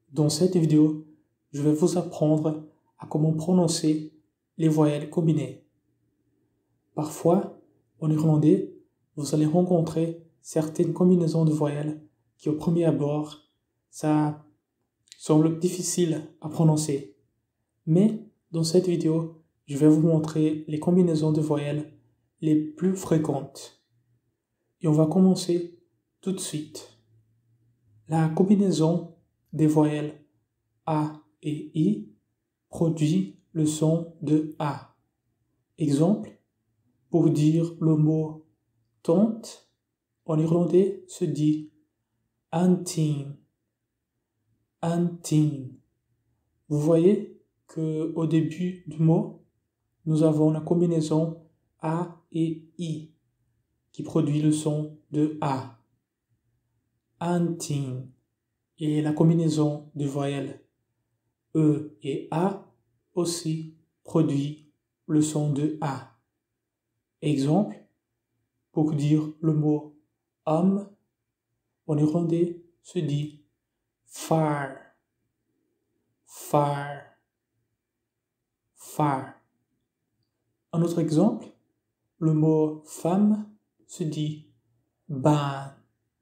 Dans cette vidéo, je vais vous apprendre à comment prononcer les voyelles combinées. Parfois, en irlandais, vous allez rencontrer certaines combinaisons de voyelles qui, au premier abord, ça semble difficile à prononcer. Mais dans cette vidéo, je vais vous montrer les combinaisons de voyelles les plus fréquentes. Et on va commencer tout de suite. La combinaison des voyelles A et I produit le son de A. Exemple, pour dire le mot tante, en irlandais se dit antin. Antin. Vous voyez qu'au début du mot, nous avons la combinaison A et I qui produit le son de A. Antin. Et la combinaison de voyelles E et A aussi produit le son de A. Exemple, pour dire le mot homme, en irlandais se dit far. Far. Far. Un autre exemple, le mot femme se dit ban.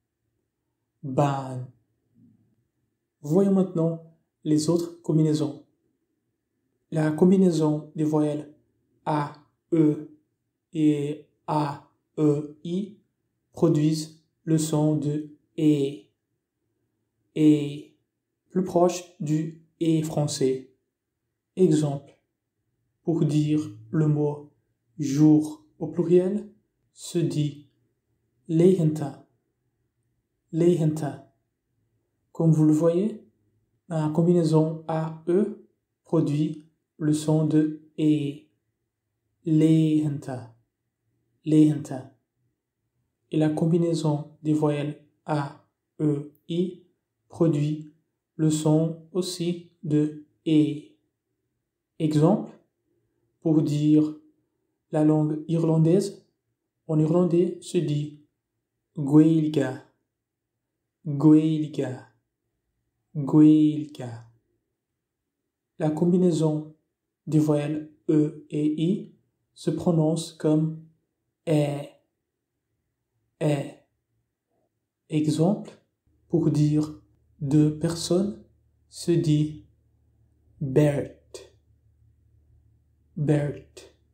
Ban. Voyons maintenant les autres combinaisons. La combinaison des voyelles A, E et A, E, I produisent le son de E. Et plus proche du E français. Exemple, pour dire le mot jour au pluriel, se dit leighenta. Leighenta. Comme vous le voyez, la combinaison A-E produit le son de E. Leighenta. Leighenta. Et la combinaison des voyelles A, E, I produit le son aussi de E. Exemple, pour dire la langue irlandaise, en irlandais se dit Gaeilge. Gaeilge. Gaeilge. La combinaison des voyelles E et I se prononce comme E. E. Exemple, pour dire deux personnes, se dit Bert. Bert.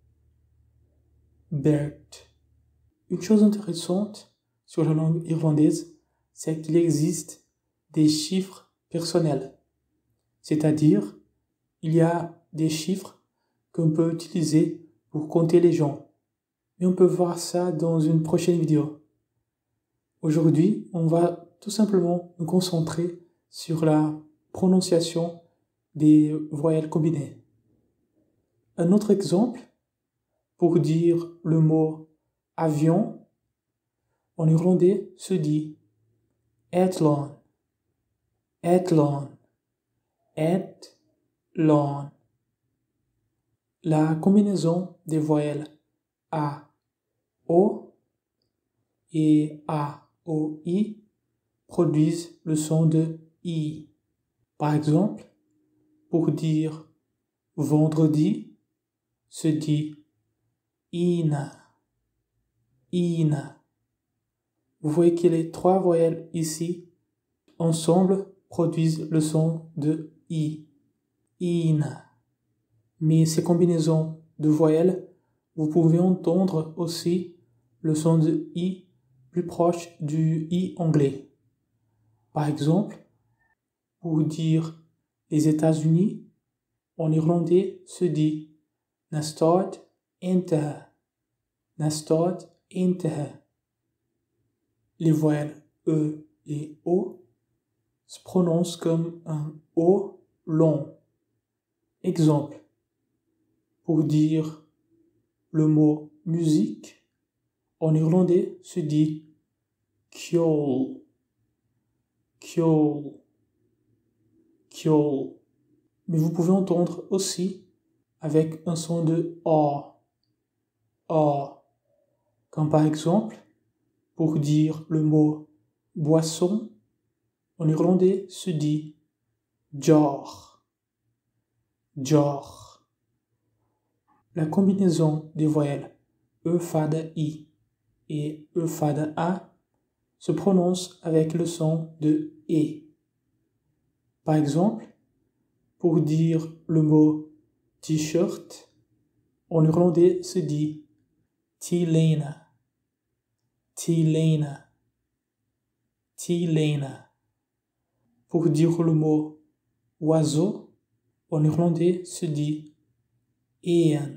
Bert. Une chose intéressante sur la langue irlandaise, c'est qu'il existe des chiffres personnels. C'est-à-dire, il y a des chiffres qu'on peut utiliser pour compter les gens. Mais on peut voir ça dans une prochaine vidéo. Aujourd'hui, on va tout simplement nous concentrer sur la prononciation des voyelles combinées. Un autre exemple, pour dire le mot avion, en irlandais se dit Athlon. Athlon. Athlon. La combinaison des voyelles A, O et A, O, I produisent le son de I. Par exemple, pour dire vendredi, se dit Ina. Ina. Vous voyez que les trois voyelles ici, ensemble, produisent le son de I. Ina. Mais ces combinaisons de voyelles, vous pouvez entendre aussi le son de I plus proche du I anglais. Par exemple, pour dire les États-Unis, en irlandais se dit Nastad Intaha. Nastad Intaha. Les voyelles E et O se prononcent comme un O long. Exemple, pour dire le mot musique, en irlandais se dit Kjol. Kjol. Kjol. Mais vous pouvez entendre aussi avec un son de A. A. Comme par exemple, pour dire le mot boisson, en irlandais se dit Jor, jor. La combinaison des voyelles E fade I et E fade A se prononce avec le son de E. Par exemple, pour dire le mot t-shirt, en irlandais se dit T-lena, T-lena, T-lena. Pour dire le mot oiseau, en irlandais se dit Éan,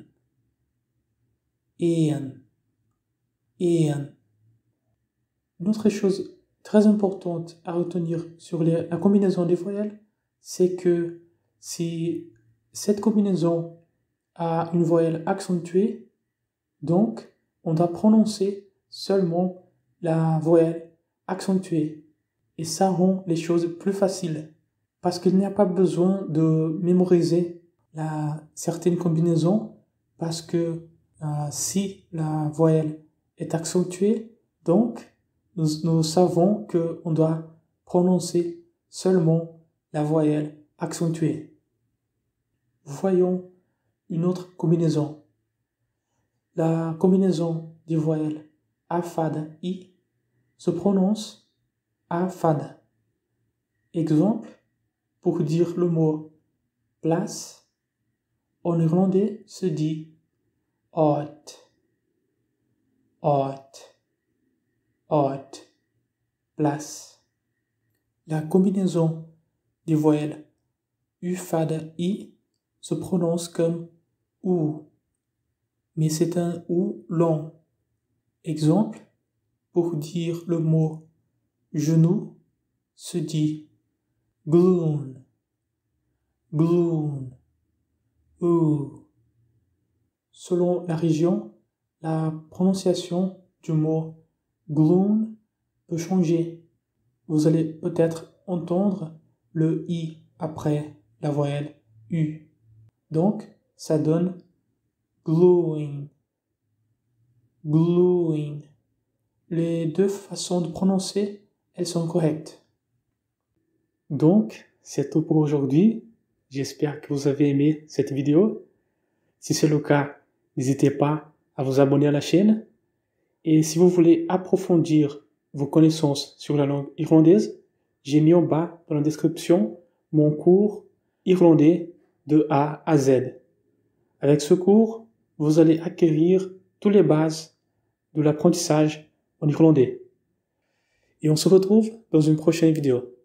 Éan, Éan. Une autre chose très importante à retenir sur la combinaison des voyelles, c'est que si cette combinaison a une voyelle accentuée, donc on doit prononcer seulement la voyelle accentuée. Et ça rend les choses plus faciles, parce qu'il n'y a pas besoin de mémoriser certaines combinaisons, parce que si la voyelle est accentuée, donc nous savons qu'on doit prononcer seulement la voyelle accentuée. Voyons une autre combinaison. La combinaison des voyelles A fade I se prononce A fade. Exemple, pour dire le mot place, en irlandais se dit hot, hot, hot, place. La combinaison des voyelles U fade I se prononce comme OU, mais c'est un OU long. Exemple, pour dire le mot genou, se dit gloon, gloon, OU. Selon la région, la prononciation du mot gloon peut changer. Vous allez peut-être entendre le I après la voyelle U. Donc, ça donne glowing, glowing. Les deux façons de prononcer, elles sont correctes. Donc, c'est tout pour aujourd'hui. J'espère que vous avez aimé cette vidéo. Si c'est le cas, n'hésitez pas à vous abonner à la chaîne. Et si vous voulez approfondir vos connaissances sur la langue irlandaise, j'ai mis en bas dans la description mon cours irlandais de A à Z. Avec ce cours, vous allez acquérir toutes les bases de l'apprentissage en irlandais. Et on se retrouve dans une prochaine vidéo.